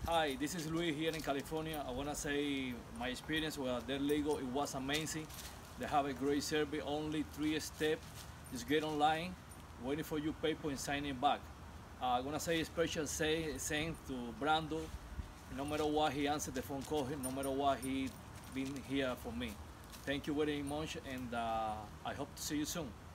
Hi, this is Luis here in California. I want to say my experience with their Lego, it was amazing. They have a great service, only 3 steps. Just get online, waiting for your paper and signing back. I want to say a special saying to Brando, no matter what he answered the phone call, no matter what he been here for me. Thank you very much and I hope to see you soon.